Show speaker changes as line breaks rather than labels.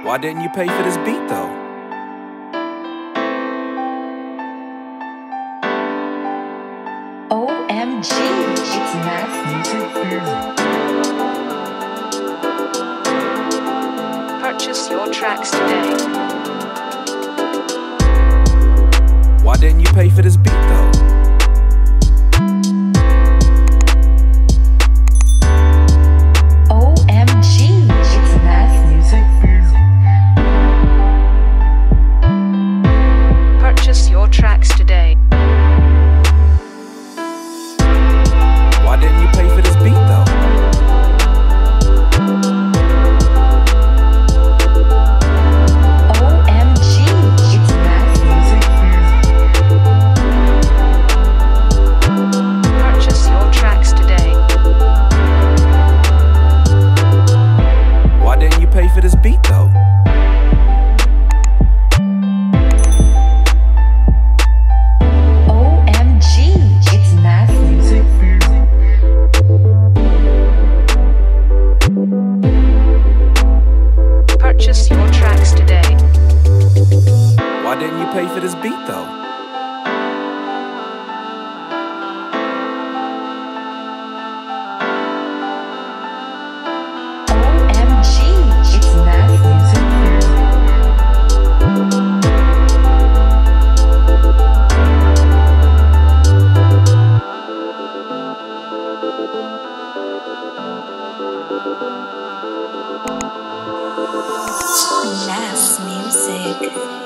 Why didn't you pay for this beat though?
OMG, it's Nass Music.
Purchase your tracks today.
Why didn't you pay for this beat though?
OMG, it's Nass Music.
Purchase your tracks today.
Why didn't you pay for this beat though?
OMG, it's Nass Music.
Purchase your tracks today.
Why didn't you pay for this beat though?
OMG, it's Nass Music.
Purchase your tracks today.
Why didn't you pay for this beat though?
OMG, it's Nass Music. Nass Music.